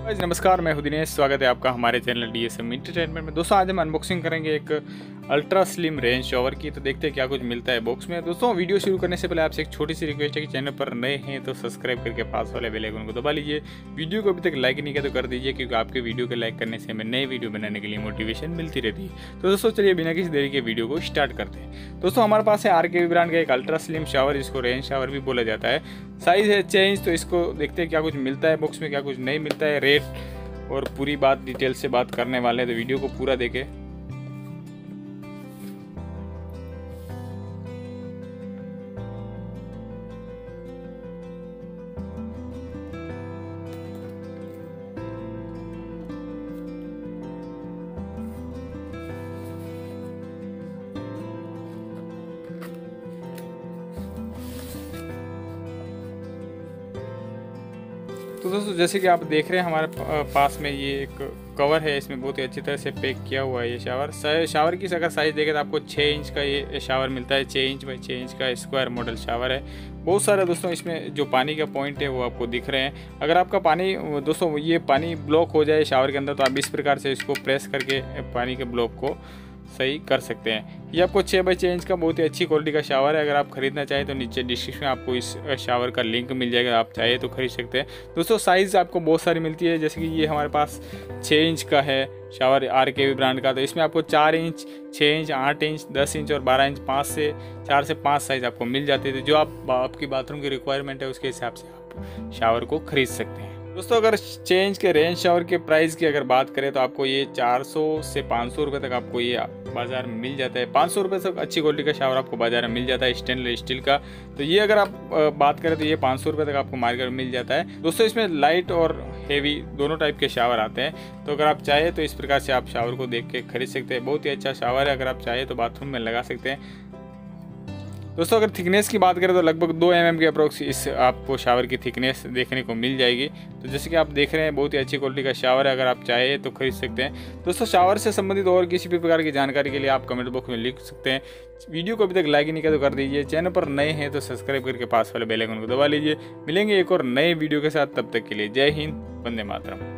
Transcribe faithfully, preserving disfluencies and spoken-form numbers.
Guys नमस्कार, मैं हूं दिनेश। स्वागत है आपका हमारे चैनल डीएसएम एंटरटेनमेंट में। दोस्तों आज हम अनबॉक्सिंग करेंगे एक अल्ट्रा स्लिम रेंज शॉवर की। तो देखते हैं क्या कुछ मिलता है बॉक्स में। दोस्तों वीडियो शुरू करने से पहले आपसे एक छोटी सी रिक्वेस्ट है कि चैनल पर नए हैं तो सब्सक्राइब करके पास वाले बेल आइकन को दबा लीजिए। वीडियो को अभी तक लाइक नहीं किया तो कर दीजिए, क्योंकि आपके वीडियो के लाइक करने से हमें नए वीडियो बनाने के लिए मोटिवेशन मिलती रहती है। तो दोस्तों चलिए बिना किसी देरी के वीडियो को स्टार्ट करते हैं। दोस्तों हमारे पास है आर के वी ब्रांड का एक अल्ट्रा स्लिम शावर, जिसको रेंज शावर भी बोला जाता है। साइज है छः इंच। तो इसको देखते हैं क्या कुछ मिलता है बॉक्स में, क्या कुछ नहीं मिलता है, रेट और पूरी बात डिटेल से बात करने वाले हैं। तो वीडियो को पूरा देखें। तो दोस्तों जैसे कि आप देख रहे हैं हमारे पास में ये एक कवर है, इसमें बहुत ही अच्छी तरह से पैक किया हुआ है ये शावर। शावर की अगर साइज़ देखें तो आपको छः इंच का ये शावर मिलता है। छः इंच बाई छः इंच का स्क्वायर मॉडल शावर है। बहुत सारे दोस्तों इसमें जो पानी का पॉइंट है वो आपको दिख रहे हैं। अगर आपका पानी दोस्तों ये पानी ब्लॉक हो जाए शावर के अंदर, तो आप इस प्रकार से इसको प्रेस करके पानी के ब्लॉक को सही कर सकते हैं। ये आपको छः बाई छः इंच का बहुत ही अच्छी क्वालिटी का शावर है। अगर आप खरीदना चाहें तो नीचे डिस्क्रिप्शन में आपको इस शावर का लिंक मिल जाएगा, आप चाहे तो खरीद सकते हैं। दोस्तों साइज़ आपको बहुत सारी मिलती है, जैसे कि ये हमारे पास छः इंच का है shower R K V brand का। तो इसमें आपको चार इंच, छः इंच, आठ इंच, दस इंच और बारह इंच, पाँच से चार से पाँच साइज़ आपको मिल जाते थे। जो आप आपकी बाथरूम की रिक्वायरमेंट है उसके हिसाब से आप शावर को खरीद सकते हैं। दोस्तों अगर छः इंच के रेंज शावर के प्राइस की अगर बात करें तो आपको ये चार सौ से पाँच सौ रुपये तक आपको ये बाज़ार में मिल जाता है। पाँच सौ रुपये तक अच्छी क्वालिटी का शावर आपको बाज़ार में मिल जाता है स्टेनलेस स्टील का। तो ये अगर आप बात करें तो ये पाँच सौ रुपये तक आपको मार्केट में मिल जाता है। दोस्तों इसमें लाइट और हेवी दोनों टाइप के शावर आते हैं। तो अगर आप चाहें तो इस प्रकार से आप शावर को देख के खरीद सकते हैं। बहुत ही अच्छा शावर है, अगर आप चाहें तो बाथरूम में लगा सकते हैं। दोस्तों अगर थिकनेस की बात करें तो लगभग दो एम एम के अप्रोक्स इस आपको शावर की थिकनेस देखने को मिल जाएगी। तो जैसे कि आप देख रहे हैं बहुत ही अच्छी क्वालिटी का शावर है, अगर आप चाहें तो खरीद सकते हैं। दोस्तों शावर से संबंधित और किसी भी प्रकार की जानकारी के लिए आप कमेंट बॉक्स में लिख सकते हैं। वीडियो को अभी तक लाइक नहीं किया तो कर दीजिए। चैनल पर नए हैं तो सब्सक्राइब करके पास वाले बेल आइकन को दबा लीजिए। मिलेंगे एक और नए वीडियो के साथ, तब तक के लिए जय हिंद, वंदे मातरम।